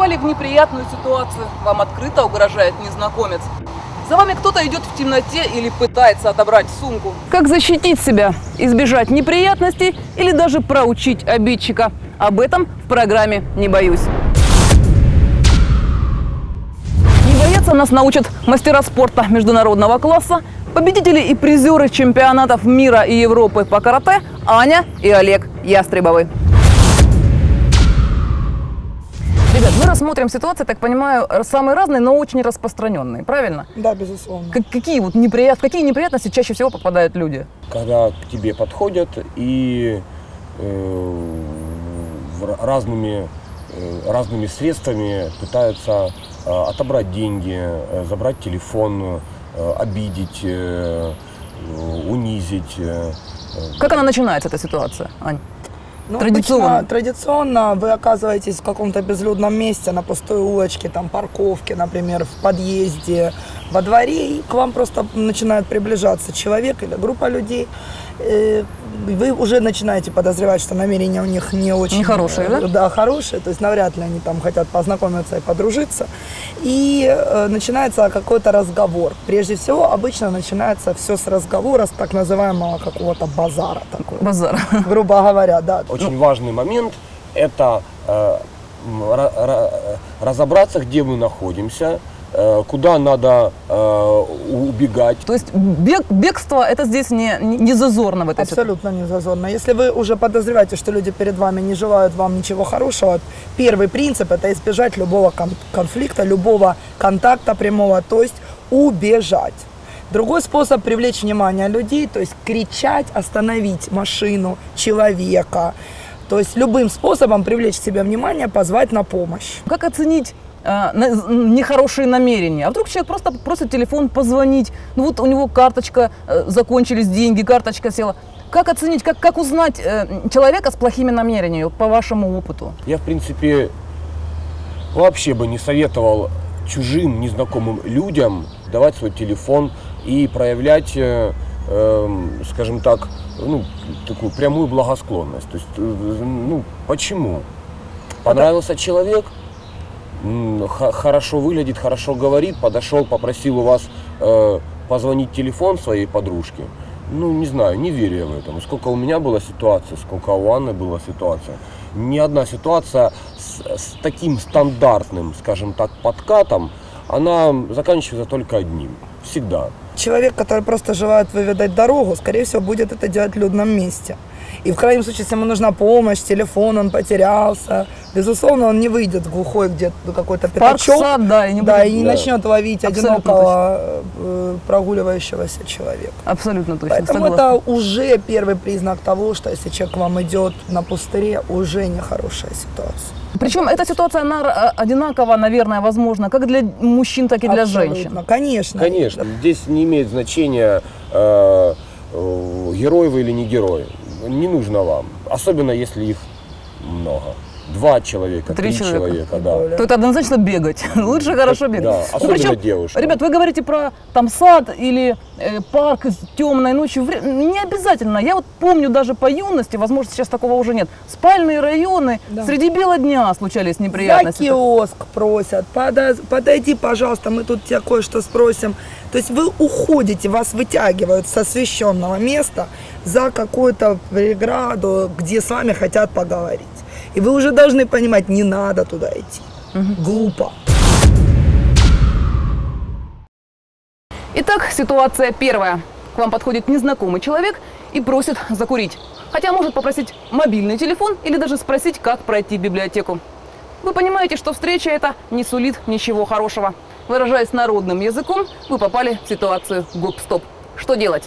попали в неприятную ситуацию. Вам открыто угрожает незнакомец. За вами кто-то идет в темноте или пытается отобрать сумку. Как защитить себя, избежать неприятностей или даже проучить обидчика? Об этом в программе «Не боюсь». Не бояться нас научат мастера спорта международного класса, победители и призеры чемпионатов мира и Европы по карате Аня и Олег Ястребовы. Ребят, мы рассмотрим ситуации, так понимаю, самые разные, но очень распространенные, правильно? Да, безусловно. Какие неприятности чаще всего попадают люди? Когда к тебе подходят и разными средствами пытаются отобрать деньги, забрать телефон, обидеть, унизить. Как она начинается, эта ситуация, Ань? Ну, традиционно вы оказываетесь в каком-то безлюдном месте, на пустой улочке, там, парковке, например, в подъезде, во дворе, и к вам просто начинает приближаться человек или группа людей. Вы уже начинаете подозревать, что намерения у них не очень... Нехорошие, да? Да, хорошие, то есть навряд ли они там хотят познакомиться и подружиться. И начинается какой-то разговор. Прежде всего, обычно начинается все с разговора, с так называемого какого-то базара. Такой, базар. Грубо говоря, да. Очень важный момент – это разобраться, где мы находимся, куда надо убегать. То есть бегство это здесь не зазорно в этой ситуации? Абсолютно не зазорно. Если вы уже подозреваете, что люди перед вами не желают вам ничего хорошего, первый принцип – это избежать любого конфликта, любого контакта прямого, то есть убежать. Другой способ привлечь внимание людей, то есть кричать, остановить машину, человека. То есть любым способом привлечь к себе внимание, позвать на помощь. Как оценить нехорошие намерения? А вдруг человек просто просит телефон позвонить, ну вот у него карточка, закончились деньги, карточка села. Как оценить, как узнать человека с плохими намерениями, по вашему опыту? Я, в принципе, вообще бы не советовал чужим, незнакомым людям давать свой телефон и проявлять, скажем так, такую прямую благосклонность. То есть, почему? Понравился человек, хорошо выглядит, хорошо говорит, подошел, попросил у вас позвонить телефон своей подружке. Не знаю, не верю я в этом. Сколько у меня была ситуация, сколько у Анны была ситуация. Ни одна ситуация с таким стандартным, скажем так, подкатом, она заканчивается только одним. Всегда. Человек, который просто желает выведать дорогу, скорее всего, будет это делать в людном месте. И в крайнем случае, если ему нужна помощь, телефон, он потерялся, безусловно, он не выйдет в глухой где-то какой-то пятачок, и не начнет ловить одинокого прогуливающегося человека. Абсолютно точно. Поэтому это уже первый признак того, что если человек к вам идет на пустыре, уже нехорошая ситуация. Причем эта ситуация, она одинакова, наверное, возможно, как для мужчин, так и для женщин. Конечно. Конечно. Здесь не имеет значения, герой вы или не герой. Не нужно вам. Особенно, если их много. 2 человека, 3 человека, да. То это однозначно бегать. Лучше хорошо бегать. Да, особенно девушка. Ребят, вы говорите про там сад или парк темной ночью. Не обязательно. Я вот помню даже по юности, возможно, сейчас такого уже нет. Спальные районы, среди бела дня случались неприятности. За киоск просят, подойди, пожалуйста, мы тут тебя кое-что спросим. То есть вы уходите, вас вытягивают с освещенного места за какую-то преграду, где с вами хотят поговорить. И вы уже должны понимать, не надо туда идти. Глупо. Итак, ситуация первая. К вам подходит незнакомый человек и просит закурить. Хотя может попросить мобильный телефон или даже спросить, как пройти в библиотеку. Вы понимаете, что встреча эта не сулит ничего хорошего. Выражаясь народным языком, вы попали в ситуацию гоп-стоп. Что делать?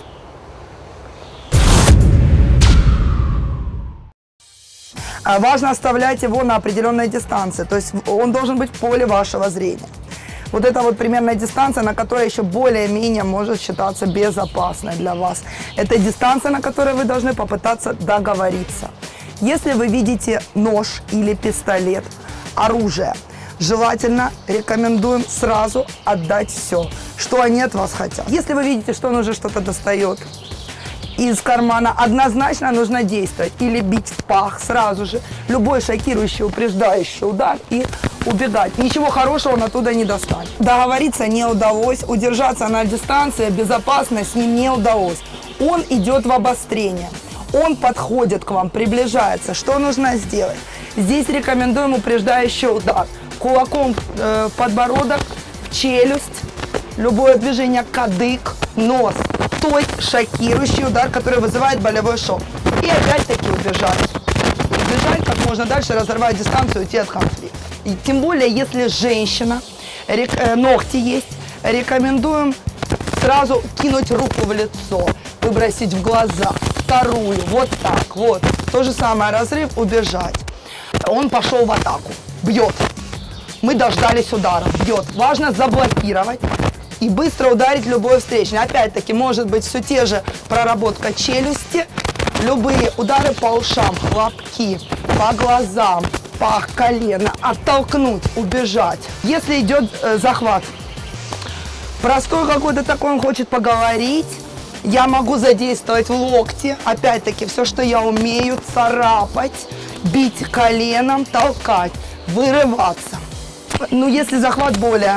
Важно оставлять его на определенной дистанции, то есть он должен быть в поле вашего зрения. Вот это вот примерная дистанция, на которой еще более-менее может считаться безопасной для вас. Это дистанция, на которой вы должны попытаться договориться. Если вы видите нож или пистолет, оружие, желательно рекомендуем сразу отдать все, что они от вас хотят. Если вы видите, что он уже что-то достает из кармана, однозначно нужно действовать. Или бить в пах сразу же. Любой шокирующий, упреждающий удар и убегать. Ничего хорошего он оттуда не достанет. Договориться не удалось, удержаться на дистанции безопасно с ним не удалось. Он идет в обострение. Он подходит к вам, приближается. Что нужно сделать? Здесь рекомендуем упреждающий удар. Кулаком в подбородок, в челюсть. Любое движение кадык, нос. Той шокирующий удар, который вызывает болевой шок. И опять-таки убежать. Убежать как можно дальше, разорвать дистанцию, уйти от конфликта. И тем более, если женщина, ногти есть, рекомендуем сразу кинуть руку в лицо, выбросить в глаза, вторую, вот так, вот. То же самое, разрыв, убежать. Он пошел в атаку, бьет. Мы дождались удара, бьет. Важно заблокировать и быстро ударить любой встречный. Опять-таки, может быть, все те же проработка челюсти, любые удары по ушам, хлопки, по глазам, пах, колено, оттолкнуть, убежать. Если идет захват, простой какой-то такой, он хочет поговорить, я могу задействовать в локте, опять-таки, все, что я умею, царапать, бить коленом, толкать, вырываться. Ну, если захват более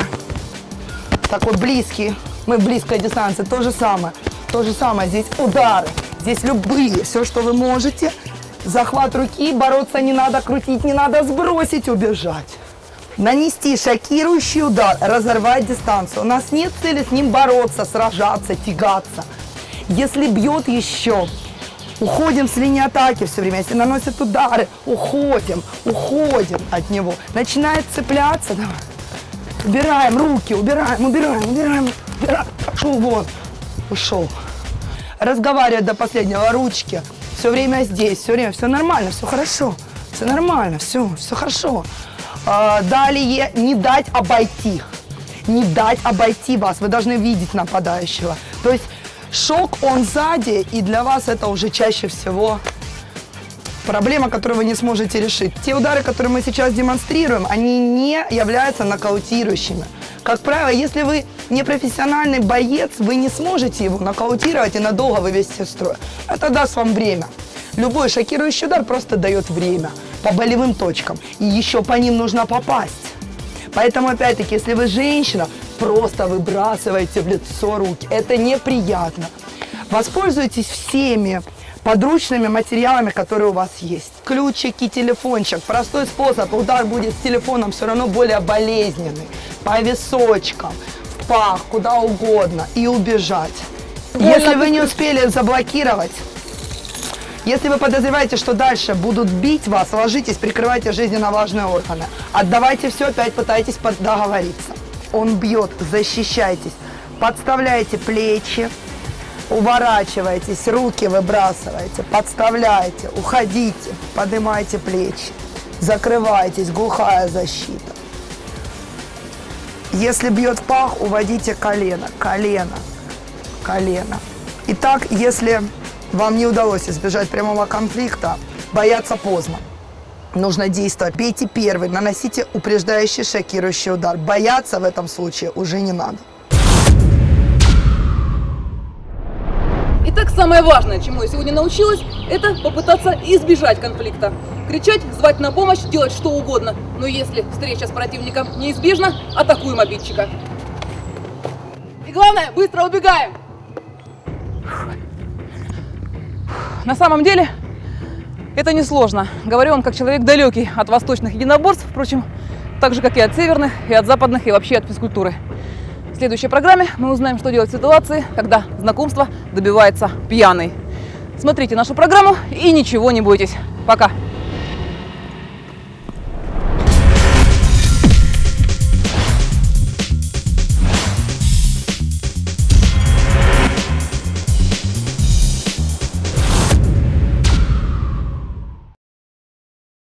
такой близкий, мы в близкой дистанции, то же самое. То же самое, здесь удары, здесь любые, все, что вы можете. Захват руки, бороться не надо, крутить не надо, сбросить, убежать. Нанести шокирующий удар, разорвать дистанцию. У нас нет цели с ним бороться, сражаться, тягаться. Если бьет еще, уходим с линии атаки все время. Если наносят удары, уходим от него. Начинает цепляться, давай. Убираем руки, убираем. Пошел вон, ушел. Разговаривать до последнего, ручки. Все время здесь, все время, все нормально, все хорошо. Все нормально, все хорошо. Далее не дать обойти. Не дать обойти вас. Вы должны видеть нападающего. То есть шок, он сзади, и для вас это уже чаще всего проблема, которую вы не сможете решить. Те удары, которые мы сейчас демонстрируем, они не являются нокаутирующими. Как правило, если вы не профессиональный боец, вы не сможете его нокаутировать и надолго вывести из строя. Это даст вам время. Любой шокирующий удар просто дает время по болевым точкам. И еще по ним нужно попасть. Поэтому, опять-таки, если вы женщина, просто выбрасывайте в лицо руки. Это неприятно. Воспользуйтесь всеми подручными материалами, которые у вас есть. Ключики, телефончик. Простой способ. Удар будет с телефоном все равно более болезненный. По височкам, в пах, куда угодно. И убежать. Если вы не успели заблокировать, если вы подозреваете, что дальше будут бить вас, ложитесь, прикрывайте жизненно важные органы. Отдавайте все, опять пытайтесь договориться. Он бьет, защищайтесь. Подставляйте плечи, уворачивайтесь, руки выбрасывайте, подставляйте, уходите, поднимайте плечи, закрывайтесь, глухая защита. Если бьет в пах, уводите колено, колено, колено. Итак, если вам не удалось избежать прямого конфликта, бояться поздно. Нужно действовать. Бейте первый, наносите упреждающий, шокирующий удар. Бояться в этом случае уже не надо. Итак, самое важное, чему я сегодня научилась, это попытаться избежать конфликта. Кричать, звать на помощь, делать что угодно. Но если встреча с противником неизбежна, атакуем обидчика. И главное, быстро убегаем. На самом деле, это несложно. Говорю вам, как человек далекий от восточных единоборств, впрочем, так же, как и от северных, и от западных, и вообще от физкультуры. В следующей программе мы узнаем, что делать в ситуации, когда знакомство добивается пьяный. Смотрите нашу программу и ничего не бойтесь. Пока!